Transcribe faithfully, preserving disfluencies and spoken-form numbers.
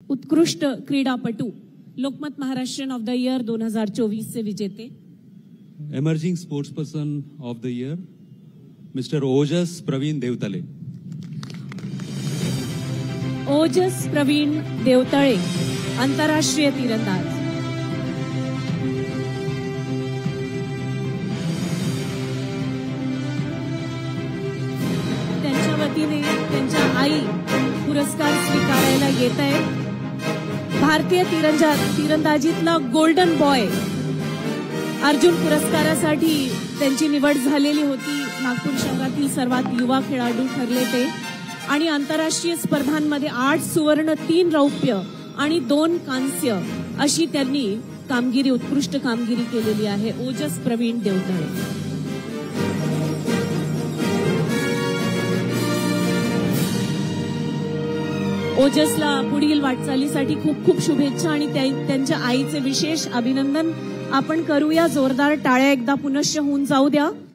उत्कृष्ट क्रीडापटू Lokmat Maharashtrian of the year दोन हजार चोवीस चे विजेते। Emerging sports person of the year mister Ojas Pravin Deotale. Ojas Pravin Deotale आंतरराष्ट्रीय तीरंदाज। त्यांच्या वतीने त्यांच्या आई पुरस्कार स्वीकारायला येत आहे। भारतीय तिरंजा तिरंदाजीतला गोल्डन बॉय अर्जुन पुरस्कारासाठी त्यांची निवड झालेली होती। नागपूर शहरातील सर्वात युवा खेळाडू ठरले ते आणि आंतरराष्ट्रीय स्पर्धांमध्ये आठ सुवर्ण, तीन रौप्य आणि दोन कांस्य अशी त्यांनी कामगिरी उत्कृष्ट कामगिरी केलेली आहे। ओजस प्रवीण देवतळे। ओजसला पुढील वाटचालीसाठी खूप खूप शुभेच्छा आणि त्यांच्या आईचे विशेष अभिनंदन आपण करूया। जोरदार टाळ्या एकदा पुनश्च होऊन जाऊ द्या।